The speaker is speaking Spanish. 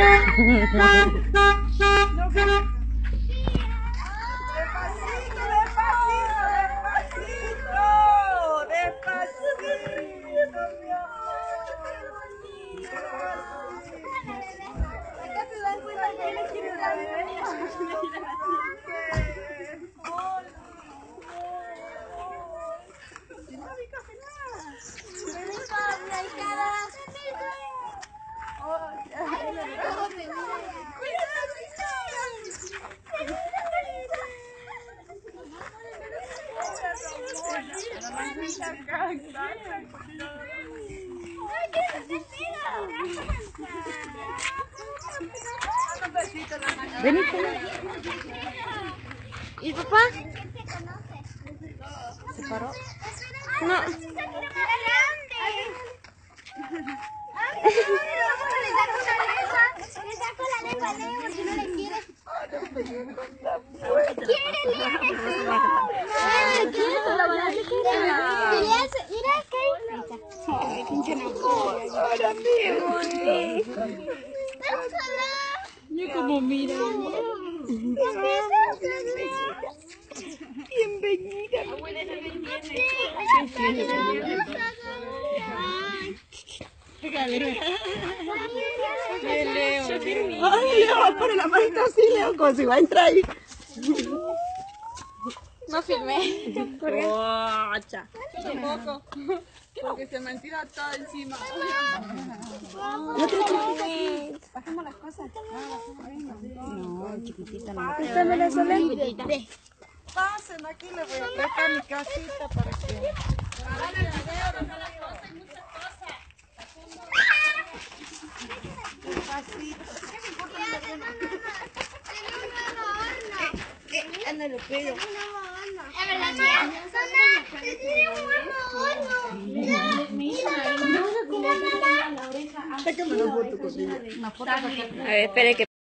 Vení, ¿y papá? ¿Se paró? No. Le saco la lengua, si no le quiere. Mira, Mira cómo mira. Bien bellita. Ay, Leo, pone la manita así, Leo, como si va a entrar ahí. no filmé. Pocha. Tampoco. Porque se me tira todo encima. Bajemos las cosas. No, chiquitita no. Préstame la solita. Pasen aquí, les voy a prestar mi casita para que... Ándale, pero. Sácame una foto conmigo. A ver, espere que